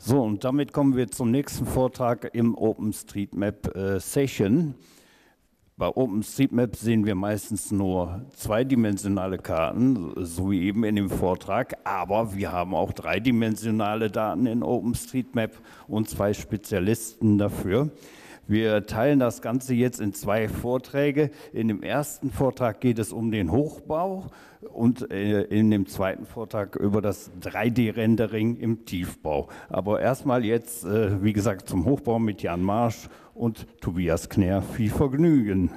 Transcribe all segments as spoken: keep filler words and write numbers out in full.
So, und damit kommen wir zum nächsten Vortrag im OpenStreetMap äh, Session. Bei OpenStreetMap sehen wir meistens nur zweidimensionale Karten, so wie eben in dem Vortrag, aber wir haben auch dreidimensionale Daten in OpenStreetMap und zwei Spezialisten dafür. Wir teilen das Ganze jetzt in zwei Vorträge. In dem ersten Vortrag geht es um den Hochbau und in dem zweiten Vortrag über das drei D Rendering im Tiefbau. Aber erstmal jetzt, wie gesagt, zum Hochbau mit Jan Marsch und Tobias Knär. Viel Vergnügen.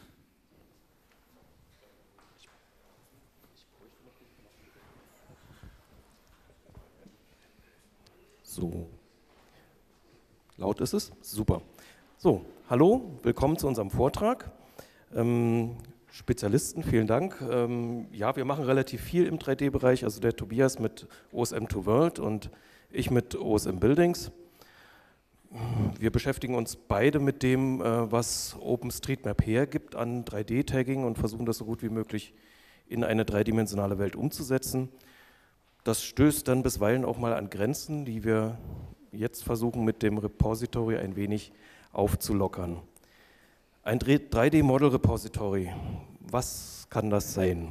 So, laut ist es? Super. So, hallo, willkommen zu unserem Vortrag. Ähm, Spezialisten, vielen Dank. Ähm, ja, wir machen relativ viel im drei D Bereich, also der Tobias mit O S M zwei World und ich mit O S M Buildings. Wir beschäftigen uns beide mit dem, äh, was OpenStreetMap hergibt an drei D Tagging und versuchen das so gut wie möglich in eine dreidimensionale Welt umzusetzen. Das stößt dann bisweilen auch mal an Grenzen, die wir jetzt versuchen mit dem Repository ein wenig aufzulockern. Ein drei D Model Repository, was kann das sein?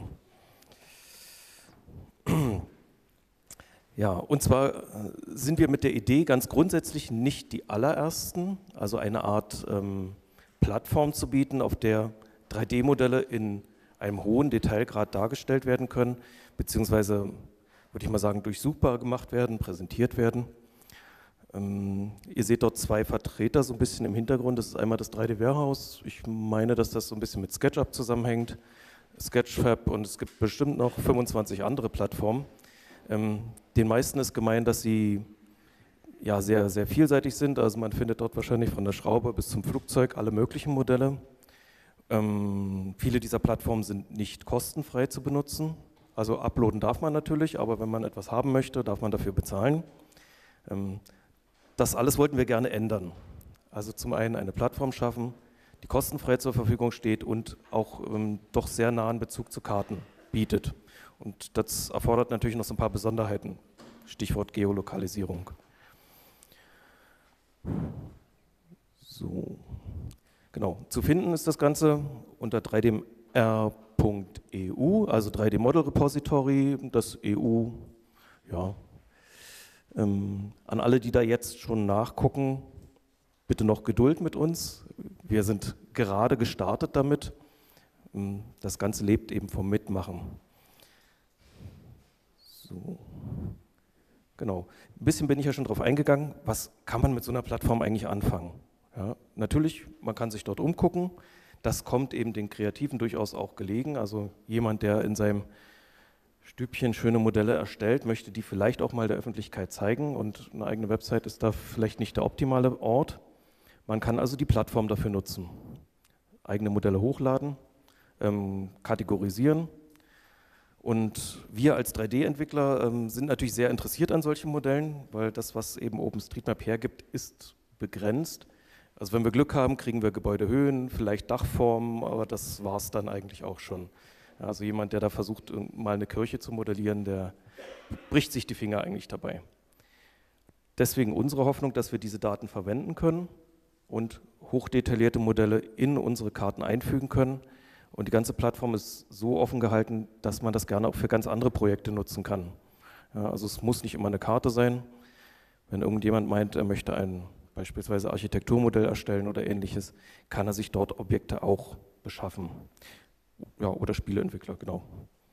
Ja, und zwar sind wir mit der Idee ganz grundsätzlich nicht die allerersten, also eine Art ähm, Plattform zu bieten, auf der drei D Modelle in einem hohen Detailgrad dargestellt werden können, beziehungsweise, würde ich mal sagen, durchsuchbar gemacht werden, präsentiert werden. Ähm, ihr seht dort zwei Vertreter so ein bisschen im Hintergrund. Das ist einmal das drei D Warehouse. Ich meine, dass das so ein bisschen mit SketchUp zusammenhängt, Sketchfab, und es gibt bestimmt noch fünfundzwanzig andere Plattformen. Ähm, den meisten ist gemeint, dass sie ja sehr, sehr vielseitig sind. Also man findet dort wahrscheinlich von der Schraube bis zum Flugzeug alle möglichen Modelle. Ähm, viele dieser Plattformen sind nicht kostenfrei zu benutzen. Also uploaden darf man natürlich, aber wenn man etwas haben möchte, darf man dafür bezahlen. Ähm, Das alles wollten wir gerne ändern. Also zum einen eine Plattform schaffen, die kostenfrei zur Verfügung steht und auch ähm, doch sehr nahen Bezug zu Karten bietet. Und das erfordert natürlich noch so ein paar Besonderheiten. Stichwort Geolokalisierung. So, genau. Zu finden ist das Ganze unter drei D R Punkt E U, also drei D Model Repository, das E U, ja. Ähm, an alle, die da jetzt schon nachgucken, bitte noch Geduld mit uns. Wir sind gerade gestartet damit. Ähm, das Ganze lebt eben vom Mitmachen. So. Genau. Ein bisschen bin ich ja schon drauf eingegangen. Was kann man mit so einer Plattform eigentlich anfangen? Ja, natürlich, man kann sich dort umgucken. Das kommt eben den Kreativen durchaus auch gelegen. Also jemand, der in seinem Stübchen schöne Modelle erstellt, möchte die vielleicht auch mal der Öffentlichkeit zeigen, und eine eigene Website ist da vielleicht nicht der optimale Ort. Man kann also die Plattform dafür nutzen. Eigene Modelle hochladen, ähm, kategorisieren, und wir als drei D Entwickler ähm, sind natürlich sehr interessiert an solchen Modellen, weil das, was eben OpenStreetMap hergibt, ist begrenzt. Also wenn wir Glück haben, kriegen wir Gebäudehöhen, vielleicht Dachformen, aber das war es dann eigentlich auch schon. Also jemand, der da versucht, mal eine Kirche zu modellieren, der bricht sich die Finger eigentlich dabei. Deswegen unsere Hoffnung, dass wir diese Daten verwenden können und hochdetaillierte Modelle in unsere Karten einfügen können. Und die ganze Plattform ist so offen gehalten, dass man das gerne auch für ganz andere Projekte nutzen kann. Ja, also es muss nicht immer eine Karte sein. Wenn irgendjemand meint, er möchte ein beispielsweise Architekturmodell erstellen oder ähnliches, kann er sich dort Objekte auch beschaffen. Ja, oder Spieleentwickler, genau.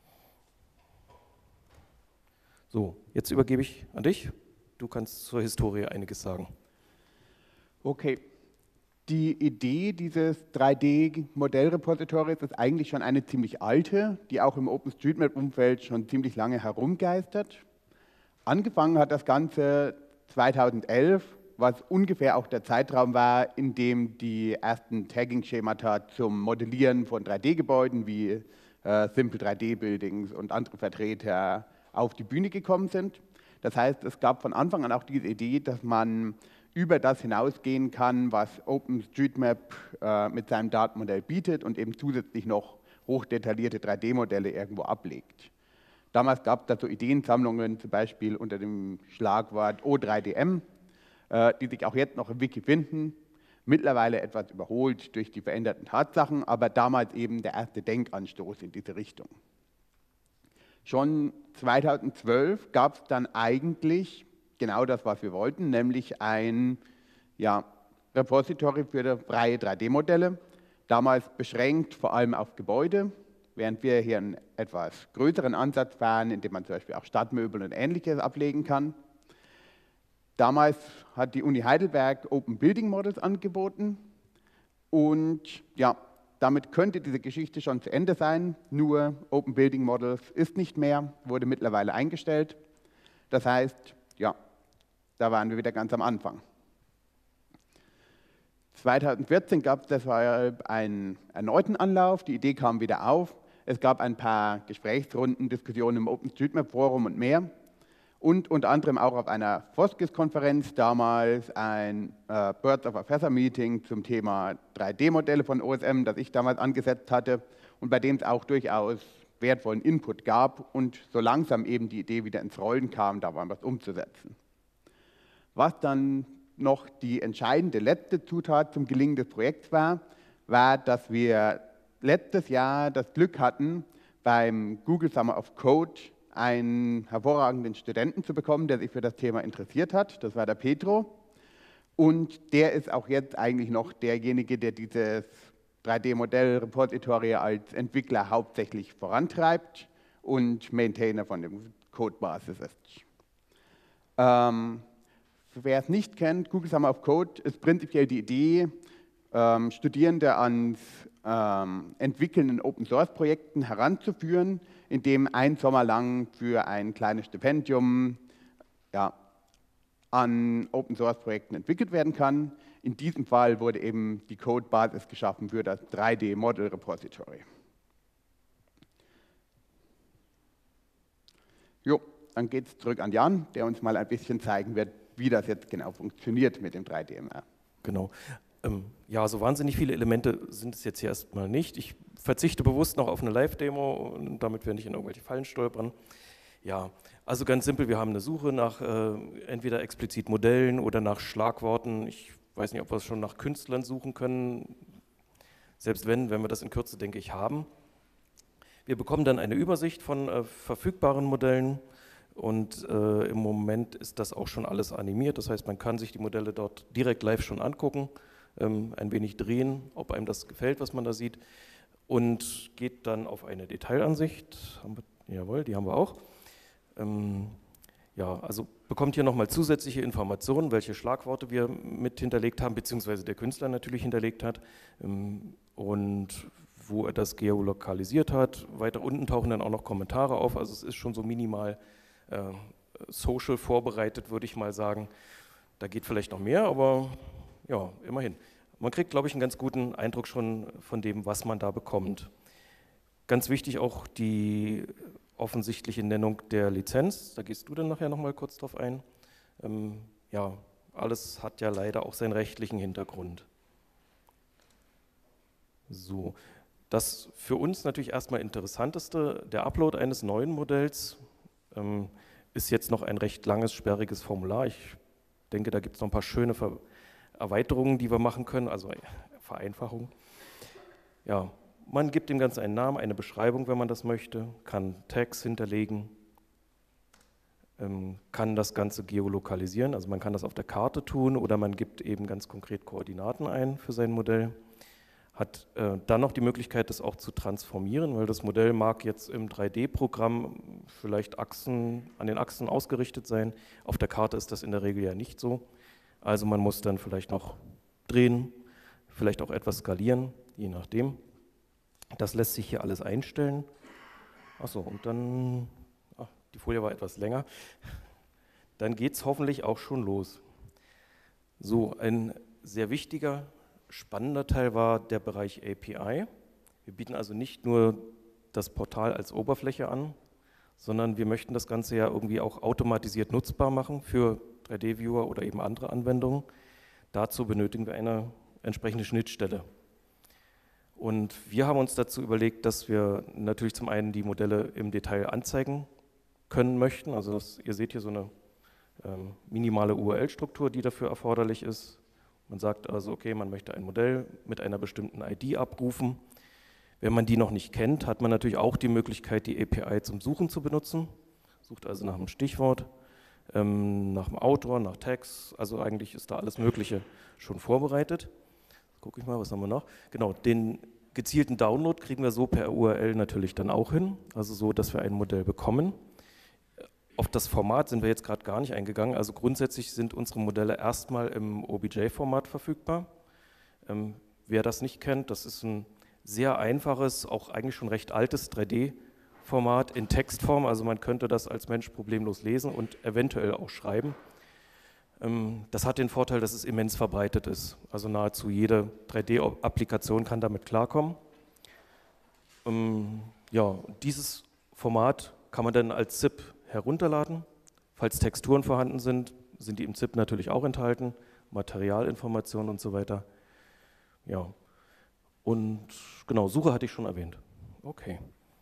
So, jetzt übergebe ich an dich. Du kannst zur Historie einiges sagen. Okay. Die Idee dieses drei D Modellrepositories ist eigentlich schon eine ziemlich alte, die auch im OpenStreetMap-Umfeld schon ziemlich lange herumgeistert. Angefangen hat das Ganze zweitausendelf, was ungefähr auch der Zeitraum war, in dem die ersten Tagging-Schemata zum Modellieren von drei D Gebäuden wie äh, Simple drei D Buildings und andere Vertreter auf die Bühne gekommen sind. Das heißt, es gab von Anfang an auch diese Idee, dass man über das hinausgehen kann, was OpenStreetMap äh, mit seinem Datenmodell bietet und eben zusätzlich noch hochdetaillierte drei D Modelle irgendwo ablegt. Damals gab es dazu Ideensammlungen, zum Beispiel unter dem Schlagwort O drei D M, äh, die sich auch jetzt noch im Wiki finden. Mittlerweile etwas überholt durch die veränderten Tatsachen, aber damals eben der erste Denkanstoß in diese Richtung. Schon zweitausendzwölf gab es dann eigentlich genau das, was wir wollten, nämlich ein ja, Repository für freie drei D Modelle, damals beschränkt vor allem auf Gebäude, während wir hier einen etwas größeren Ansatz fahren, in dem man zum Beispiel auch Stadtmöbel und Ähnliches ablegen kann. Damals hat die Uni Heidelberg Open Building Models angeboten und ja, damit könnte diese Geschichte schon zu Ende sein, nur Open Building Models ist nicht mehr, wurde mittlerweile eingestellt. Das heißt, ja, da waren wir wieder ganz am Anfang. zweitausendvierzehn gab es deshalb einen erneuten Anlauf, die Idee kam wieder auf. Es gab ein paar Gesprächsrunden, Diskussionen im OpenStreetMap-Forum und mehr. Und unter anderem auch auf einer FOSGIS-Konferenz damals ein äh, Birds of a Feather Meeting zum Thema drei D Modelle von O S M, das ich damals angesetzt hatte und bei dem es auch durchaus wertvollen Input gab und so langsam eben die Idee wieder ins Rollen kam, da war was umzusetzen. Was dann noch die entscheidende letzte Zutat zum Gelingen des Projekts war, war, dass wir letztes Jahr das Glück hatten, beim Google Summer of Code einen hervorragenden Studenten zu bekommen, der sich für das Thema interessiert hat. Das war der Petro. Und der ist auch jetzt eigentlich noch derjenige, der dieses drei D Modell-Repository als Entwickler hauptsächlich vorantreibt und Maintainer von dem Codebasis ist. Ähm, wer es nicht kennt, Google Summer of Code ist prinzipiell die Idee, ähm, Studierende ans ähm, Entwickeln in Open-Source-Projekten heranzuführen, indem ein Sommer lang für ein kleines Stipendium ja, an Open-Source-Projekten entwickelt werden kann. In diesem Fall wurde eben die Codebasis geschaffen für das drei D Model Repository. Jo, dann geht es zurück an Jan, der uns mal ein bisschen zeigen wird, wie das jetzt genau funktioniert mit dem drei D M R. Genau. Ähm, ja, so wahnsinnig viele Elemente sind es jetzt hier erstmal nicht. Ich verzichte bewusst noch auf eine Live-Demo, damit wir nicht in irgendwelche Fallen stolpern. Ja, also ganz simpel, wir haben eine Suche nach äh, entweder explizit Modellen oder nach Schlagworten. Ich weiß nicht, ob wir es schon nach Künstlern suchen können. Selbst wenn, wenn wir das in Kürze, denke ich, haben. Wir bekommen dann eine Übersicht von äh, verfügbaren Modellen. Und äh, im Moment ist das auch schon alles animiert. Das heißt, man kann sich die Modelle dort direkt live schon angucken, ähm, ein wenig drehen, ob einem das gefällt, was man da sieht. Und geht dann auf eine Detailansicht. Haben wir, jawohl, die haben wir auch. Ähm, ja, also bekommt hier nochmal zusätzliche Informationen, welche Schlagworte wir mit hinterlegt haben, beziehungsweise der Künstler natürlich hinterlegt hat. Ähm, und wo er das geolokalisiert hat. Weiter unten tauchen dann auch noch Kommentare auf. Also es ist schon so minimal Äh, social vorbereitet, würde ich mal sagen. Da geht vielleicht noch mehr, aber ja, immerhin. Man kriegt, glaube ich, einen ganz guten Eindruck schon von dem, was man da bekommt. Ganz wichtig auch die offensichtliche Nennung der Lizenz. Da gehst du dann nachher noch mal kurz drauf ein. Ähm, ja, alles hat ja leider auch seinen rechtlichen Hintergrund. So, das für uns natürlich erstmal Interessanteste, der Upload eines neuen Modells, ähm, ist jetzt noch ein recht langes, sperriges Formular. Ich denke, da gibt es noch ein paar schöne Ver Erweiterungen, die wir machen können, also Vereinfachung. Ja, man gibt dem Ganzen einen Namen, eine Beschreibung, wenn man das möchte, kann Tags hinterlegen, ähm, kann das Ganze geolokalisieren, also man kann das auf der Karte tun oder man gibt eben ganz konkret Koordinaten ein für sein Modell. Hat äh, dann noch die Möglichkeit, das auch zu transformieren, weil das Modell mag jetzt im drei D Programm vielleicht Achsen, an den Achsen ausgerichtet sein. Auf der Karte ist das in der Regel ja nicht so. Also man muss dann vielleicht noch drehen, vielleicht auch etwas skalieren, je nachdem. Das lässt sich hier alles einstellen. Achso, und dann, ach, die Folie war etwas länger. Dann geht es hoffentlich auch schon los. So, ein sehr wichtiger spannender Teil war der Bereich A P I. Wir bieten also nicht nur das Portal als Oberfläche an, sondern wir möchten das Ganze ja irgendwie auch automatisiert nutzbar machen für drei D Viewer oder eben andere Anwendungen. Dazu benötigen wir eine entsprechende Schnittstelle. Und wir haben uns dazu überlegt, dass wir natürlich zum einen die Modelle im Detail anzeigen können möchten. Also das, ihr seht hier so eine ähm, minimale U R L-Struktur, die dafür erforderlich ist. Man sagt also, okay, man möchte ein Modell mit einer bestimmten I D abrufen. Wenn man die noch nicht kennt, hat man natürlich auch die Möglichkeit, die A P I zum Suchen zu benutzen. Sucht also nach einem Stichwort, ähm, nach dem Autor, nach Tags, also eigentlich ist da alles Mögliche schon vorbereitet. Gucke ich mal, was haben wir noch? Genau, den gezielten Download kriegen wir so per U R L natürlich dann auch hin, also so, dass wir ein Modell bekommen. Auf das Format sind wir jetzt gerade gar nicht eingegangen, also grundsätzlich sind unsere Modelle erstmal im O B J-Format verfügbar. Ähm, wer das nicht kennt, das ist ein sehr einfaches, auch eigentlich schon recht altes drei D-Format in Textform, also man könnte das als Mensch problemlos lesen und eventuell auch schreiben. Ähm, das hat den Vorteil, dass es immens verbreitet ist, also nahezu jede drei D-Applikation kann damit klarkommen. Ähm, ja, dieses Format kann man dann als Z I P herunterladen. Falls Texturen vorhanden sind, sind die im Z I P natürlich auch enthalten, Materialinformationen und so weiter. Ja, und genau, Suche hatte ich schon erwähnt. Okay.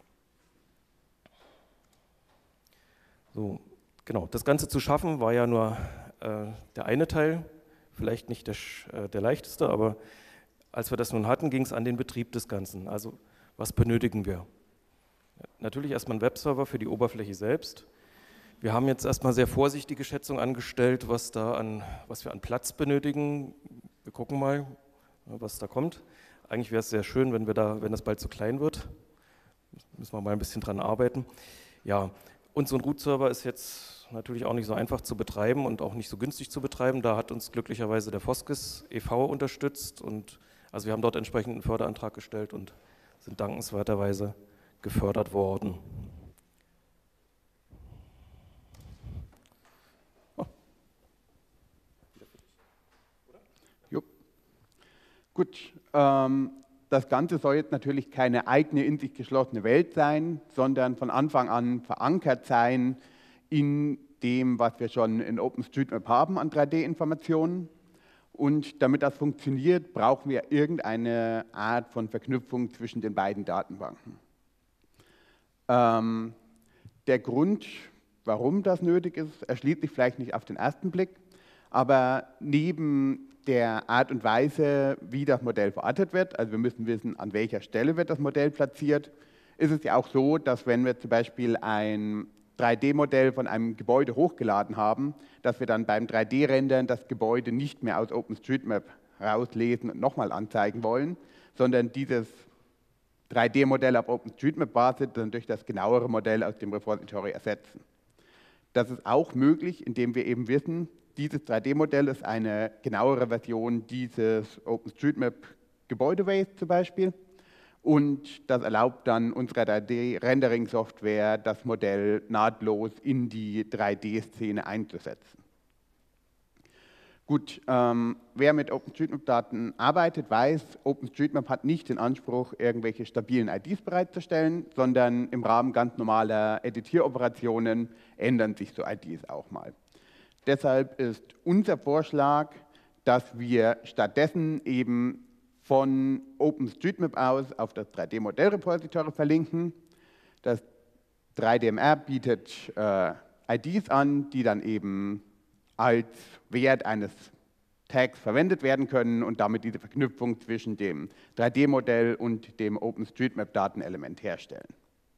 So, genau, das Ganze zu schaffen war ja nur äh, der eine Teil, vielleicht nicht der, äh, der leichteste, aber als wir das nun hatten, ging es an den Betrieb des Ganzen. Also, was benötigen wir? Natürlich erstmal einen Webserver für die Oberfläche selbst. Wir haben jetzt erstmal sehr vorsichtige Schätzungen angestellt, was, da an, was wir an Platz benötigen. Wir gucken mal, was da kommt. Eigentlich wäre es sehr schön, wenn, wir da, wenn das bald zu klein wird. Müssen wir mal ein bisschen dran arbeiten. Ja, und so ein Root-Server ist jetzt natürlich auch nicht so einfach zu betreiben und auch nicht so günstig zu betreiben. Da hat uns glücklicherweise der Foskis e V unterstützt. Und, also wir haben dort entsprechend einen Förderantrag gestellt und sind dankenswerterweise gefördert worden. Gut, ähm, das Ganze soll jetzt natürlich keine eigene, in sich geschlossene Welt sein, sondern von Anfang an verankert sein in dem, was wir schon in OpenStreetMap haben an drei D-Informationen. Und damit das funktioniert, brauchen wir irgendeine Art von Verknüpfung zwischen den beiden Datenbanken. Ähm, der Grund, warum das nötig ist, erschließt sich vielleicht nicht auf den ersten Blick, aber neben der Art und Weise, wie das Modell verortet wird, also wir müssen wissen, an welcher Stelle wird das Modell platziert, ist es ja auch so, dass wenn wir zum Beispiel ein drei D-Modell von einem Gebäude hochgeladen haben, dass wir dann beim drei D-Rendern das Gebäude nicht mehr aus OpenStreetMap rauslesen und nochmal anzeigen wollen, sondern dieses drei D-Modell auf OpenStreetMap-Basis dann durch das genauere Modell aus dem Repository ersetzen. Das ist auch möglich, indem wir eben wissen, dieses drei D-Modell ist eine genauere Version dieses OpenStreetMap-Gebäudeways zum Beispiel. Und das erlaubt dann unserer drei D-Rendering-Software, das Modell nahtlos in die drei D-Szene einzusetzen. Gut, ähm, wer mit OpenStreetMap-Daten arbeitet, weiß, OpenStreetMap hat nicht den Anspruch, irgendwelche stabilen I Ds bereitzustellen, sondern im Rahmen ganz normaler Editieroperationen ändern sich so I Ds auch mal. Deshalb ist unser Vorschlag, dass wir stattdessen eben von OpenStreetMap aus auf das drei D-Modell-Repository verlinken. Das drei D M R bietet äh, I Ds an, die dann eben als Wert eines Tags verwendet werden können und damit diese Verknüpfung zwischen dem drei D-Modell und dem OpenStreetMap-Datenelement herstellen.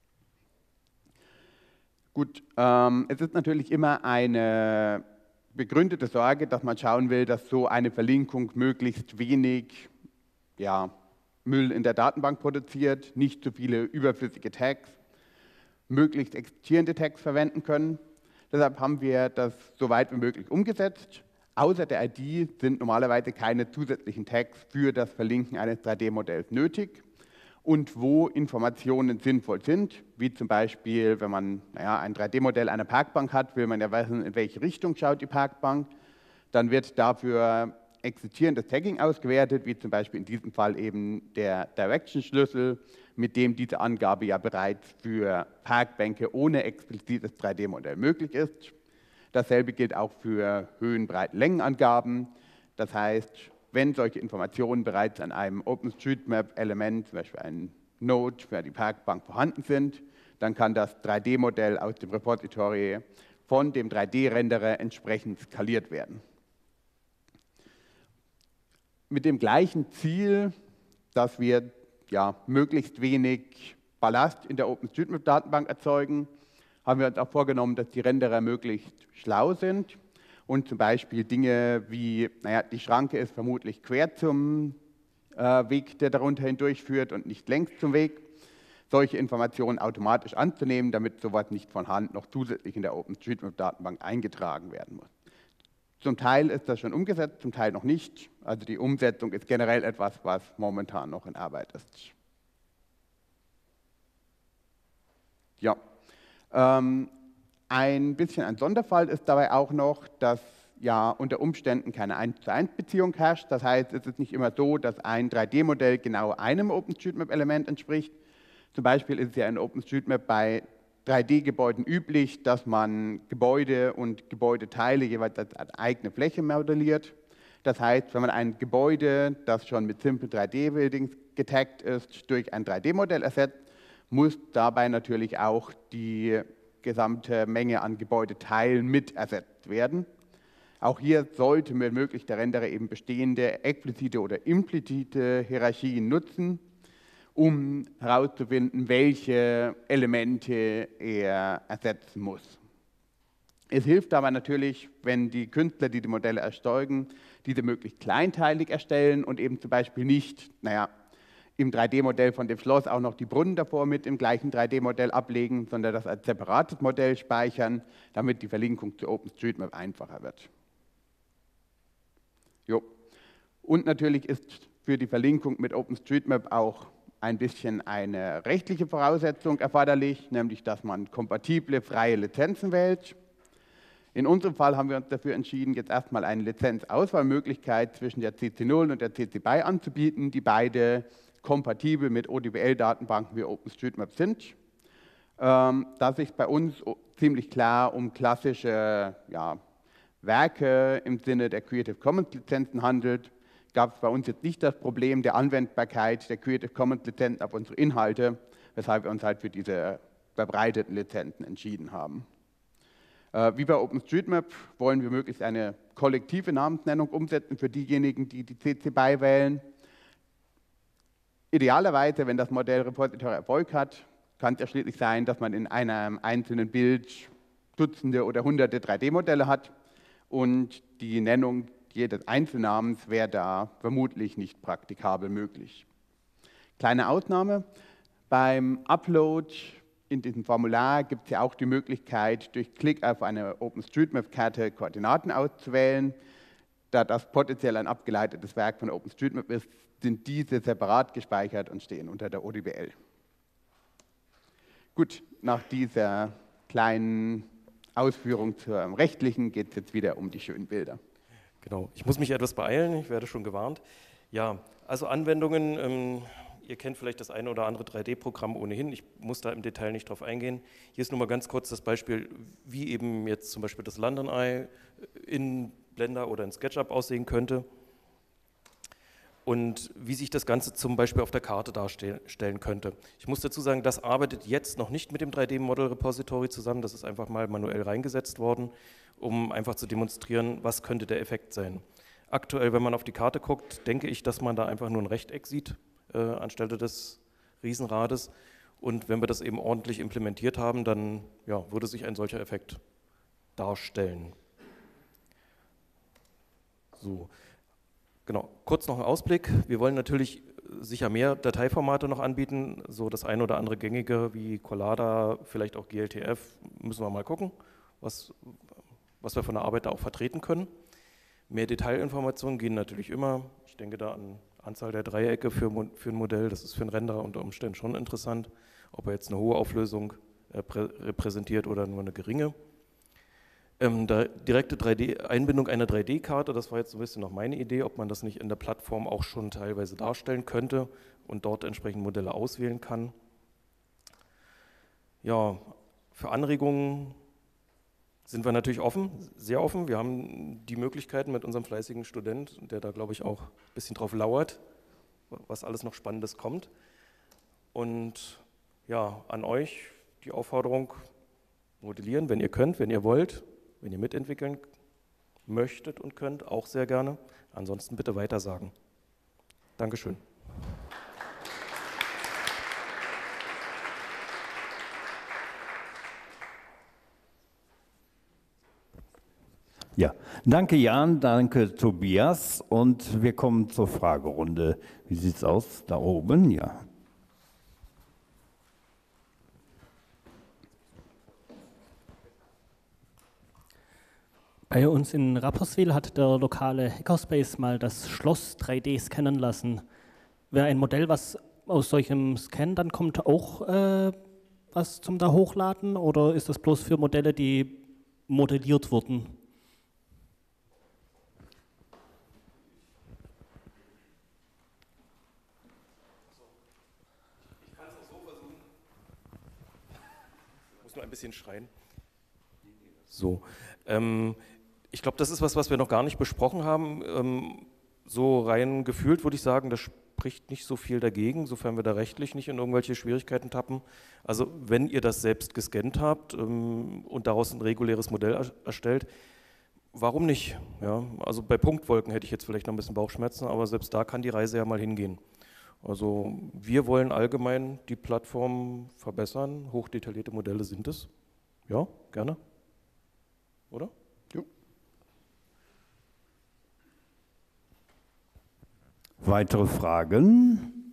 Gut, ähm, es ist natürlich immer eine begründete Sorge, dass man schauen will, dass so eine Verlinkung möglichst wenig ja, Müll in der Datenbank produziert, nicht zu viele überflüssige Tags, möglichst existierende Tags verwenden können. Deshalb haben wir das so weit wie möglich umgesetzt. Außer der I D sind normalerweise keine zusätzlichen Tags für das Verlinken eines drei D-Modells nötig. Und wo Informationen sinnvoll sind, wie zum Beispiel, wenn man naja, ein drei D-Modell einer Parkbank hat, will man ja wissen, in welche Richtung schaut die Parkbank, dann wird dafür existierendes Tagging ausgewertet, wie zum Beispiel in diesem Fall eben der Direction-Schlüssel, mit dem diese Angabe ja bereits für Parkbänke ohne explizites drei D-Modell möglich ist. Dasselbe gilt auch für Höhen-, Breiten-, Längenangaben. Das heißt, wenn solche Informationen bereits an einem OpenStreetMap-Element, zum Beispiel ein Node für die Parkbank vorhanden sind, dann kann das drei D-Modell aus dem Repository von dem drei D-Renderer entsprechend skaliert werden. Mit dem gleichen Ziel, dass wir ja, möglichst wenig Ballast in der OpenStreetMap-Datenbank erzeugen, haben wir uns auch vorgenommen, dass die Renderer möglichst schlau sind und zum Beispiel Dinge wie, naja, die Schranke ist vermutlich quer zum äh, Weg, der darunter hindurchführt und nicht längs zum Weg, solche Informationen automatisch anzunehmen, damit sowas nicht von Hand noch zusätzlich in der OpenStreetMap-Datenbank eingetragen werden muss. Zum Teil ist das schon umgesetzt, zum Teil noch nicht. Also die Umsetzung ist generell etwas, was momentan noch in Arbeit ist. Ja. Ähm, ein bisschen ein Sonderfall ist dabei auch noch, dass ja unter Umständen keine eins zu eins Beziehung herrscht. Das heißt, es ist nicht immer so, dass ein drei D-Modell genau einem OpenStreetMap-Element entspricht. Zum Beispiel ist es ja in OpenStreetMap bei drei D-Gebäuden üblich, dass man Gebäude und Gebäudeteile jeweils als eigene Fläche modelliert. Das heißt, wenn man ein Gebäude, das schon mit Simple drei D-Buildings getaggt ist, durch ein drei D-Modell ersetzt, muss dabei natürlich auch die gesamte Menge an Gebäudeteilen mit ersetzt werden. Auch hier sollte wenn möglich der Renderer eben bestehende explizite oder implizite Hierarchien nutzen, um herauszufinden, welche Elemente er ersetzen muss. Es hilft aber natürlich, wenn die Künstler, die die Modelle erzeugen, diese möglichst kleinteilig erstellen und eben zum Beispiel nicht, naja, im drei D-Modell von dem Schloss auch noch die Brunnen davor mit im gleichen drei D-Modell ablegen, sondern das als separates Modell speichern, damit die Verlinkung zu OpenStreetMap einfacher wird. Jo. Und natürlich ist für die Verlinkung mit OpenStreetMap auch ein bisschen eine rechtliche Voraussetzung erforderlich, nämlich dass man kompatible freie Lizenzen wählt. In unserem Fall haben wir uns dafür entschieden, jetzt erstmal eine Lizenzauswahlmöglichkeit zwischen der C C null und der C C B Y anzubieten, die beide kompatibel mit O D B L-Datenbanken wie OpenStreetMap sind. Ähm, da es sich bei uns ziemlich klar um klassische ja, Werke im Sinne der Creative Commons Lizenzen handelt, gab es bei uns jetzt nicht das Problem der Anwendbarkeit der Creative Commons Lizenzen auf unsere Inhalte, weshalb wir uns halt für diese verbreiteten Lizenzen entschieden haben. Äh, wie bei OpenStreetMap wollen wir möglichst eine kollektive Namensnennung umsetzen für diejenigen, die die C C B Y wählen. Idealerweise, wenn das Modellrepository Erfolg hat, kann es ja schließlich sein, dass man in einem einzelnen Bild Dutzende oder Hunderte drei D-Modelle hat und die Nennung jedes Einzelnamens wäre da vermutlich nicht praktikabel möglich. Kleine Ausnahme, beim Upload in diesem Formular gibt es ja auch die Möglichkeit, durch Klick auf eine OpenStreetMap-Karte Koordinaten auszuwählen. Da das potenziell ein abgeleitetes Werk von OpenStreetMap ist, sind diese separat gespeichert und stehen unter der O D B L. Gut, nach dieser kleinen Ausführung zur rechtlichen geht es jetzt wieder um die schönen Bilder. Genau, ich muss mich etwas beeilen, ich werde schon gewarnt. Ja, also Anwendungen, ähm, ihr kennt vielleicht das eine oder andere drei D-Programm ohnehin, ich muss da im Detail nicht drauf eingehen. Hier ist nur mal ganz kurz das Beispiel, wie eben jetzt zum Beispiel das London Eye in Blender oder in SketchUp aussehen könnte und wie sich das Ganze zum Beispiel auf der Karte darstellen könnte. Ich muss dazu sagen, das arbeitet jetzt noch nicht mit dem drei D-Model-Repository zusammen, das ist einfach mal manuell reingesetzt worden, um einfach zu demonstrieren, was könnte der Effekt sein. Aktuell, wenn man auf die Karte guckt, denke ich, dass man da einfach nur ein Rechteck sieht, äh, anstelle des Riesenrades. Und wenn wir das eben ordentlich implementiert haben, dann ja, würde sich ein solcher Effekt darstellen. So, genau. Kurz noch ein Ausblick. Wir wollen natürlich sicher mehr Dateiformate noch anbieten, so das ein oder andere gängige wie Collada, vielleicht auch G L T F, müssen wir mal gucken, was, was wir von der Arbeit da auch vertreten können. Mehr Detailinformationen gehen natürlich immer. Ich denke da an Anzahl der Dreiecke für, für ein Modell, das ist für einen Renderer unter Umständen schon interessant, ob er jetzt eine hohe Auflösung äh, repräsentiert oder nur eine geringe. Ähm, da direkte drei D-Einbindung einer drei D-Karte, das war jetzt so ein bisschen noch meine Idee, ob man das nicht in der Plattform auch schon teilweise darstellen könnte und dort entsprechend Modelle auswählen kann. Ja, für Anregungen sind wir natürlich offen, sehr offen. Wir haben die Möglichkeiten mit unserem fleißigen Student, der da, glaube ich, auch ein bisschen drauf lauert, was alles noch Spannendes kommt. Und ja, an euch die Aufforderung, modellieren, wenn ihr könnt, wenn ihr wollt, wenn ihr mitentwickeln möchtet und könnt, auch sehr gerne. Ansonsten bitte weitersagen. Dankeschön. Ja, danke Jan, danke Tobias und wir kommen zur Fragerunde. Wie sieht es aus? Da oben, ja. Bei uns in Rapperswil hat der lokale Hackerspace mal das Schloss drei D scannen lassen. Wäre ein Modell, was aus solchem Scan dann kommt, auch äh, was zum da hochladen oder ist das bloß für Modelle, die modelliert wurden? Ich kann es auch so versuchen. Ich muss nur ein bisschen schreien. So, ähm, ich glaube, das ist was, was wir noch gar nicht besprochen haben. Ähm, so rein gefühlt würde ich sagen, das spricht nicht so viel dagegen, sofern wir da rechtlich nicht in irgendwelche Schwierigkeiten tappen. Also wenn ihr das selbst gescannt habt ähm, und daraus ein reguläres Modell er erstellt, warum nicht? Ja, also bei Punktwolken hätte ich jetzt vielleicht noch ein bisschen Bauchschmerzen, aber selbst da kann die Reise ja mal hingehen. Also wir wollen allgemein die Plattform verbessern, hochdetaillierte Modelle sind es. Ja, gerne. Oder? Jo. Weitere Fragen?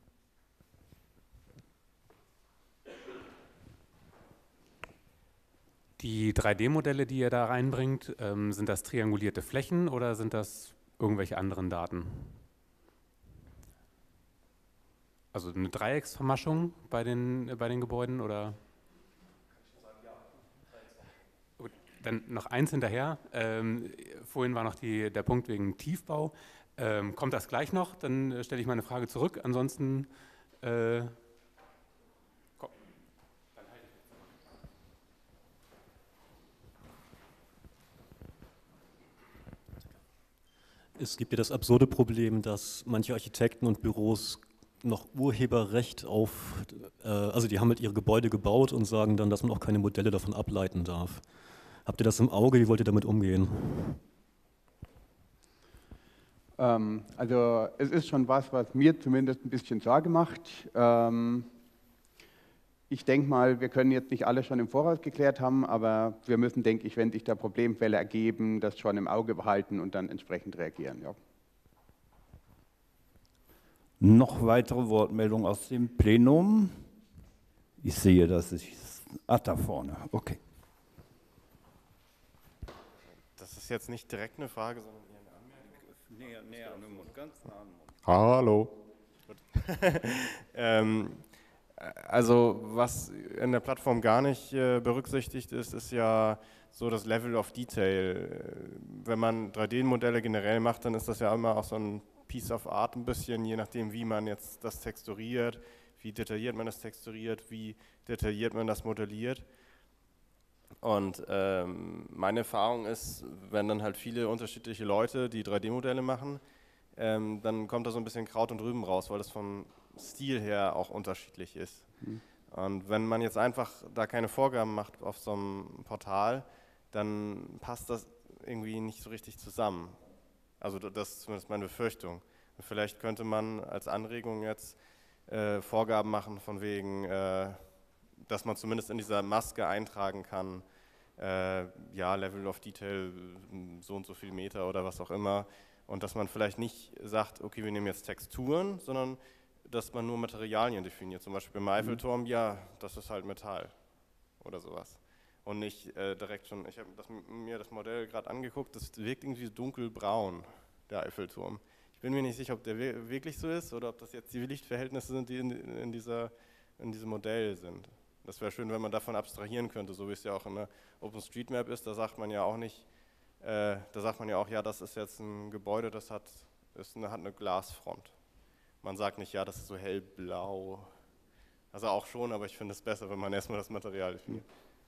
Die drei D-Modelle, die ihr da reinbringt, ähm, sind das triangulierte Flächen oder sind das irgendwelche anderen Daten? Also eine Dreiecksvermaschung bei den, bei den Gebäuden oder? Gut, dann noch eins hinterher. Ähm, vorhin war noch die, der Punkt wegen Tiefbau. Ähm, kommt das gleich noch? Dann äh, stelle ich meine Frage zurück. Ansonsten äh, komm. Dann halte ich mich. Es gibt ja das absurde Problem, dass manche Architekten und Büros noch Urheberrecht auf, äh, also die haben halt ihre Gebäude gebaut und sagen dann, dass man auch keine Modelle davon ableiten darf. Habt ihr das im Auge? Wie wollt ihr damit umgehen? Ähm, also es ist schon was, was mir zumindest ein bisschen Sorge macht. Ähm, ich denke mal, wir können jetzt nicht alles schon im Voraus geklärt haben, aber wir müssen, denke ich, wenn sich da Problemfälle ergeben, das schon im Auge behalten und dann entsprechend reagieren. Ja. Noch weitere Wortmeldungen aus dem Plenum? Ich sehe, dass ich... Ah, da vorne, okay. Das ist jetzt nicht direkt eine Frage, sondern eher eine Anmerkung. Näher, näher an den Mund, ganz nah an den Mund. Hallo. ähm, also was in der Plattform gar nicht äh, berücksichtigt ist, ist ja so das Level of Detail. Wenn man drei D-Modelle generell macht, dann ist das ja immer auch so ein Piece of Art ein bisschen, je nachdem wie man jetzt das texturiert, wie detailliert man das texturiert, wie detailliert man das modelliert. Und ähm, meine Erfahrung ist, wenn dann halt viele unterschiedliche Leute die drei D-Modelle machen, ähm, dann kommt da so ein bisschen Kraut und Rüben raus, weil das vom Stil her auch unterschiedlich ist. Mhm. Und wenn man jetzt einfach da keine Vorgaben macht auf so einem Portal, dann passt das irgendwie nicht so richtig zusammen. Also das ist zumindest meine Befürchtung. Und vielleicht könnte man als Anregung jetzt äh, Vorgaben machen von wegen, äh, dass man zumindest in dieser Maske eintragen kann, äh, ja, Level of Detail, so und so viel Meter oder was auch immer. Und dass man vielleicht nicht sagt, okay, wir nehmen jetzt Texturen, sondern dass man nur Materialien definiert. Zum Beispiel beim Eiffelturm, ja, das ist halt Metall oder sowas. Und nicht äh, direkt schon, ich habe mir das Modell gerade angeguckt, das wirkt irgendwie dunkelbraun, der Eiffelturm. Ich bin mir nicht sicher, ob der wirklich so ist oder ob das jetzt die Lichtverhältnisse sind, die in, in, dieser, in diesem Modell sind. Das wäre schön, wenn man davon abstrahieren könnte, so wie es ja auch in der OpenStreetMap ist. Da sagt man ja auch nicht, äh, da sagt man ja auch, ja, das ist jetzt ein Gebäude, das hat, ist eine, hat eine Glasfront. Man sagt nicht, ja, das ist so hellblau. Also auch schon, aber ich finde es besser, wenn man erstmal das Material definiert.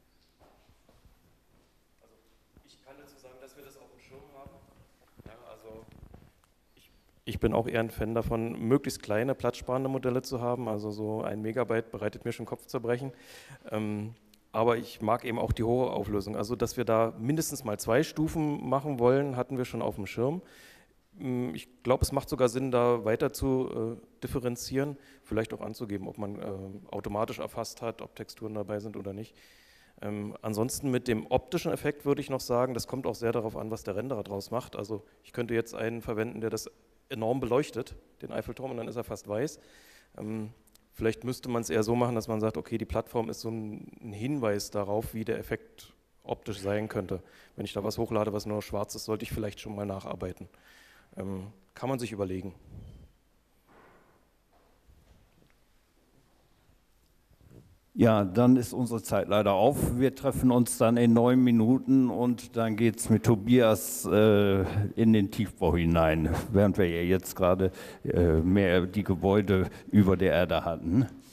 Also ich kann dazu sagen, dass wir das auf dem Schirm haben. Ja, also ich, ich bin auch eher ein Fan davon, möglichst kleine, platzsparende Modelle zu haben. Also so ein Megabyte bereitet mir schon Kopfzerbrechen. Ähm, aber ich mag eben auch die hohe Auflösung. Also, dass wir da mindestens mal zwei Stufen machen wollen, hatten wir schon auf dem Schirm. Ich glaube, es macht sogar Sinn, da weiter zu äh, differenzieren, vielleicht auch anzugeben, ob man äh, automatisch erfasst hat, ob Texturen dabei sind oder nicht. Ähm, ansonsten mit dem optischen Effekt würde ich noch sagen, das kommt auch sehr darauf an, was der Renderer draus macht. Also ich könnte jetzt einen verwenden, der das enorm beleuchtet, den Eiffelturm, und dann ist er fast weiß. Ähm, vielleicht müsste man es eher so machen, dass man sagt, okay, die Plattform ist so ein, ein Hinweis darauf, wie der Effekt optisch sein könnte. Wenn ich da was hochlade, was nur schwarz ist, sollte ich vielleicht schon mal nacharbeiten. Ähm, kann man sich überlegen. Ja, dann ist unsere Zeit leider auf. Wir treffen uns dann in neun Minuten und dann geht es mit Tobias äh, in den Tiefbau hinein, während wir ja jetzt gerade äh, mehr die Gebäude über der Erde hatten.